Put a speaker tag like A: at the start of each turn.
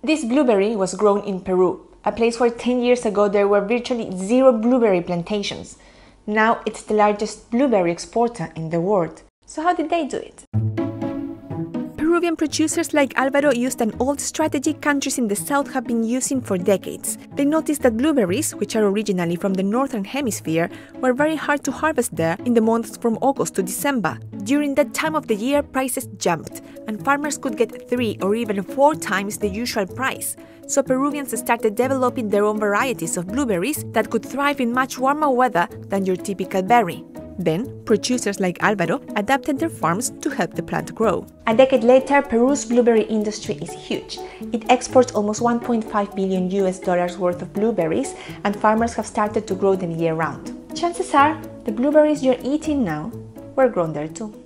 A: This blueberry was grown in Peru, a place where 10 years ago there were virtually zero blueberry plantations. Now it's the largest blueberry exporter in the world. So how did they do it?
B: Peruvian producers like Álvaro used an old strategy countries in the south have been using for decades. They noticed that blueberries, which are originally from the northern hemisphere, were very hard to harvest there in the months from August to December. During that time of the year, prices jumped, and farmers could get 3 or even 4 times the usual price. So Peruvians started developing their own varieties of blueberries that could thrive in much warmer weather than your typical berry. Then, producers like Álvaro adapted their farms to help the plant grow.
A: A decade later, Peru's blueberry industry is huge. It exports almost $1.5 billion worth of blueberries, and farmers have started to grow them year-round. Chances are, the blueberries you're eating now were grown there too.